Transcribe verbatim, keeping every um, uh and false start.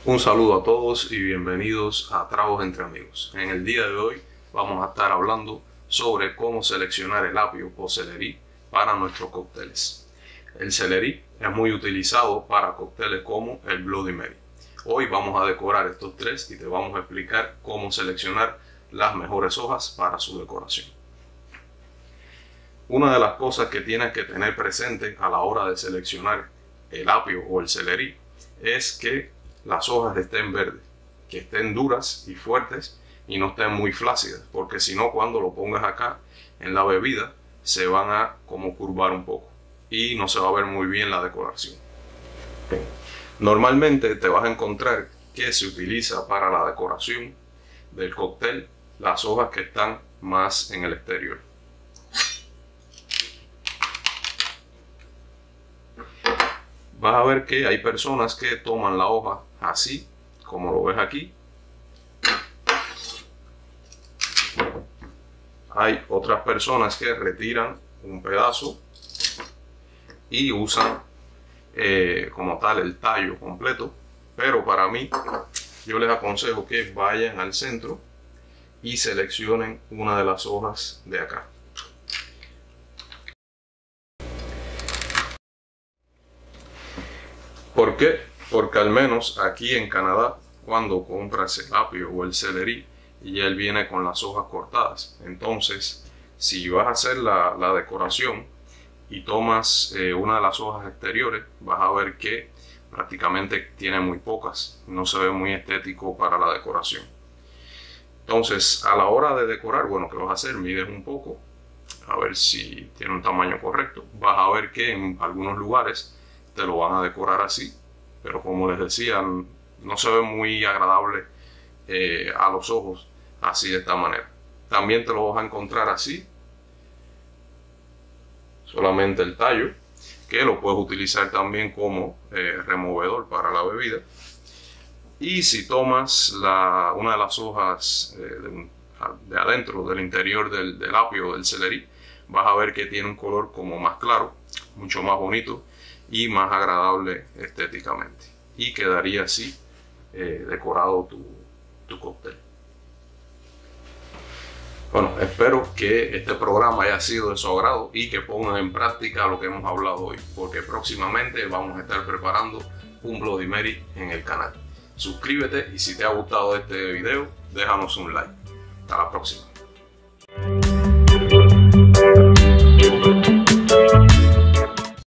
Un saludo a todos y bienvenidos a Tragos entre Amigos. En el día de hoy vamos a estar hablando sobre cómo seleccionar el apio o celerí para nuestros cócteles. El celerí es muy utilizado para cócteles como el Bloody Mary. Hoy vamos a decorar estos tres y te vamos a explicar cómo seleccionar las mejores hojas para su decoración. Una de las cosas que tienes que tener presente a la hora de seleccionar el apio o el celerí es que las hojas estén verdes, que estén duras y fuertes y no estén muy flácidas, porque si no, cuando lo pongas acá en la bebida se van a como curvar un poco y no se va a ver muy bien la decoración. Normalmente te vas a encontrar que se utiliza para la decoración del cóctel las hojas que están más en el exterior. Vas a ver que hay personas que toman la hoja así, como lo ves aquí. Hay otras personas que retiran un pedazo y usan eh, como tal el tallo completo. Pero para mí, yo les aconsejo que vayan al centro y seleccionen una de las hojas de acá. ¿Por qué? Porque al menos aquí en Canadá, cuando compras el apio o el celerí, y él viene con las hojas cortadas. Entonces, si vas a hacer la, la decoración y tomas eh, una de las hojas exteriores, vas a ver que prácticamente tiene muy pocas. No se ve muy estético para la decoración. Entonces, a la hora de decorar, bueno, ¿qué vas a hacer? Mides un poco, a ver si tiene un tamaño correcto. Vas a ver que en algunos lugares te lo van a decorar así, pero como les decía, no se ve muy agradable eh, a los ojos así de esta manera. También te lo vas a encontrar así, solamente el tallo, que lo puedes utilizar también como eh, removedor para la bebida. Y si tomas la, una de las hojas eh, de, de adentro, del interior del, del apio o del celerí, vas a ver que tiene un color como más claro, mucho más bonito y más agradable estéticamente, y quedaría así eh, decorado tu, tu cóctel. Bueno, espero que este programa haya sido de su agrado y que pongan en práctica lo que hemos hablado hoy, porque próximamente vamos a estar preparando un Bloody Mary en el canal. Suscríbete y si te ha gustado este video, déjanos un like. Hasta la próxima.